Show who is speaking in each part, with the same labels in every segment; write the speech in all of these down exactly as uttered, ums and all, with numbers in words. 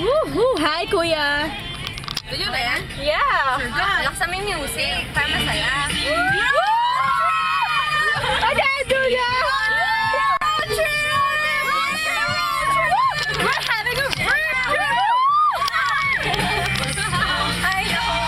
Speaker 1: Woohoo! Hi, kuya!
Speaker 2: Tuloy ba yan?
Speaker 1: Yeah!
Speaker 2: Sure ka. Laksa mo yung music para masaya.
Speaker 1: Okay, kuya! We're having a
Speaker 2: Ay,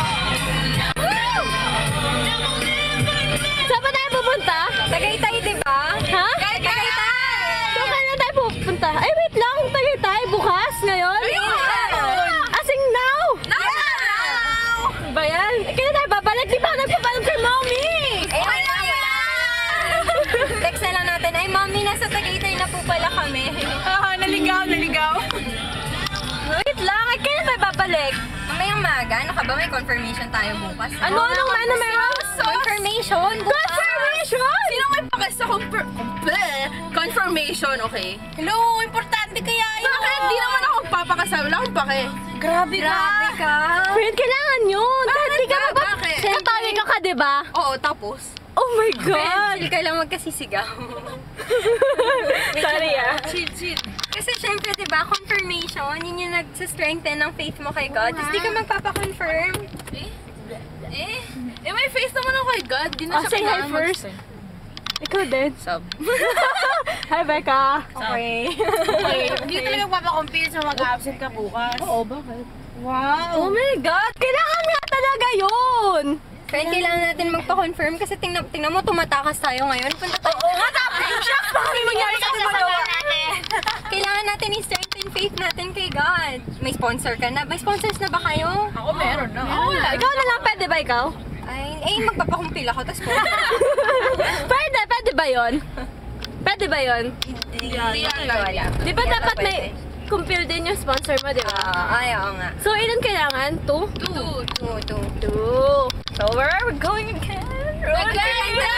Speaker 1: Saan ba tayo pupunta?
Speaker 2: Tagaytay, di ba?
Speaker 1: Ha?
Speaker 2: Tagaytay!
Speaker 1: Saan kaya tayo pupunta? Ay, wait lang! Tagaytay, bukas ngayon? Asing now!
Speaker 2: Now!
Speaker 1: Ba yan? Kaya tayo babalik? Di ba nagpapalam kay mommy?
Speaker 2: Eh, wala yan! Text na lang natin, ay mami, nasa Tagaytay na po pala kami.
Speaker 1: Ah, naligaw, naligaw. Wait lang, ay kaya tayo babalik?
Speaker 2: Mamayang maga, ano ka ba? May confirmation tayo bukas.
Speaker 1: Ano, anong ano meron?
Speaker 2: Confirmation? Bukas!
Speaker 1: Confirmation!
Speaker 3: Sino may pakas sa confir- confirmation, okay? Hello, importante kaya yun. Bakit? Di naman ako magpapakasal. Wala akong pake.
Speaker 2: Grabe ka! Grabe ka!
Speaker 1: Friend, kailangan yun! Kahit di ka
Speaker 3: ba?
Speaker 1: ba?
Speaker 3: Bakit?
Speaker 1: Katawin ka ka, di ba?
Speaker 3: Oo, tapos?
Speaker 1: Oh my
Speaker 2: God!
Speaker 1: God!
Speaker 2: Chill ka lang magkasisigaw.
Speaker 1: Sorry ah.
Speaker 3: Chill, chill.
Speaker 2: Kasi syempre, di ba, confirmation, yun yung nagsistrengthen ng faith mo kay God. Tapos di ka magpapakonfirm.
Speaker 3: Eh? Eh? Eh, may face naman ako kay God. Di na
Speaker 1: Oh,
Speaker 3: siya
Speaker 1: say hi
Speaker 3: kailangan
Speaker 1: first.
Speaker 3: mag-
Speaker 1: Ikaw din.
Speaker 3: Sub.
Speaker 1: Hi, Becca.
Speaker 2: Okay.
Speaker 3: Okay, hindi talaga papakompil sa mag-absent ka bukas.
Speaker 1: Oo, bakit?
Speaker 3: Wow.
Speaker 1: Oh my God! Kailangan nga talaga yun!
Speaker 2: Friend, kailangan natin magpa-confirm kasi tingnan, tingnan mo, tumatakas tayo ngayon. Punta tayo. Oo, nga tapos!
Speaker 1: Shucks! Baka may mangyari sa magawa
Speaker 2: natin. Kailangan natin i-strengthen faith natin kay God. May sponsor ka na? May sponsors na ba kayo?
Speaker 3: Ako meron na.
Speaker 1: Oo, ikaw na lang, pwede ba ikaw?
Speaker 2: Ay, eh, magpapakumpil ako, tapos
Speaker 1: Pwede, pwede ba yun? Pwede ba yun?
Speaker 2: Hindi yan.
Speaker 1: Di ba dapat may kumpil din yung sponsor mo, di ba?
Speaker 2: Ah, ay, oo nga.
Speaker 1: So, ilan kailangan? Two?
Speaker 2: Two, two, two.
Speaker 1: Two. So, where are we going again? Road
Speaker 2: Tagaytay!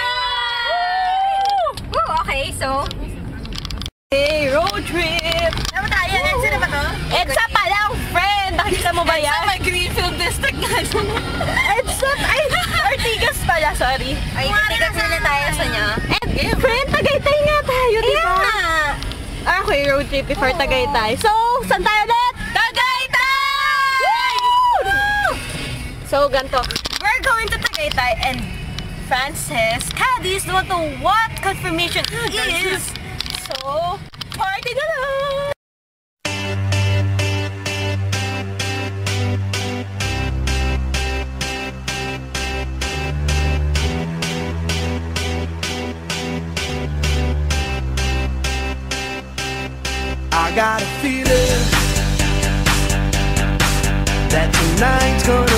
Speaker 2: Woo! Okay, so,
Speaker 1: Hey, road trip!
Speaker 3: Ano ba tayo? Edsa na ba to?
Speaker 1: EDSA pa lang, friend! Nakikita mo ba yan?
Speaker 3: Sa may Greenfield District na.
Speaker 1: EDSA! Ay, Ortigas pala, sorry.
Speaker 2: ay, tigas na tayo sa niya.
Speaker 1: Eh, friend, Tagaytay nga tayo, di ba? Ah, okay, road trip before Tagaytay. So, saan tayo ulit?
Speaker 3: Tagaytay!
Speaker 1: So, ganito.
Speaker 3: We're going to Tagaytay and Francis Cadiz don't know what confirmation is. So, party na lang!
Speaker 4: I got a feeling that tonight's gonna